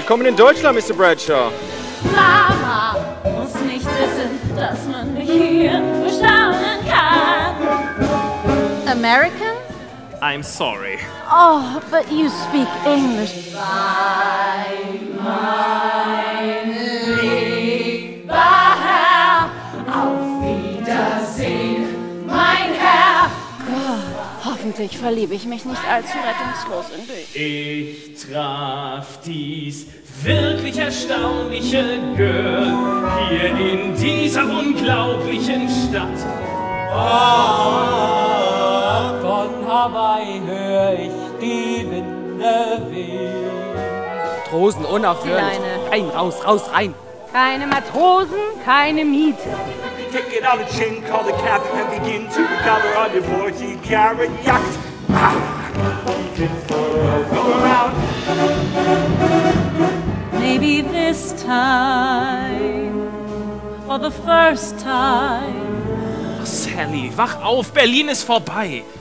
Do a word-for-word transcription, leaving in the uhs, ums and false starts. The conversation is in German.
Willkommen in Deutschland, Mister Bradshaw. Mama muss nicht wissen, dass man mich hier bestaunen kann. American? I'm sorry. Oh, but you speak English. Mein, mein lieber Herr, auf Wiedersehen, mein Herr. Oh, hoffentlich verliebe ich mich nicht allzu rettungslos in dich. Ich traf dies wirklich erstaunliche Girl hier in dieser unglaublichen Stadt. Oh, von Hawaii hör ich die Winde wehen. Matrosen unaufhörlich. Rein, raus, raus, rein. Keine Matrosen, keine Miete. Take it out of chain, call the captain and begin to recover on your forty carat yacht. Ah, go around. Maybe this time, for the first time. Sally, wach auf, Berlin ist vorbei.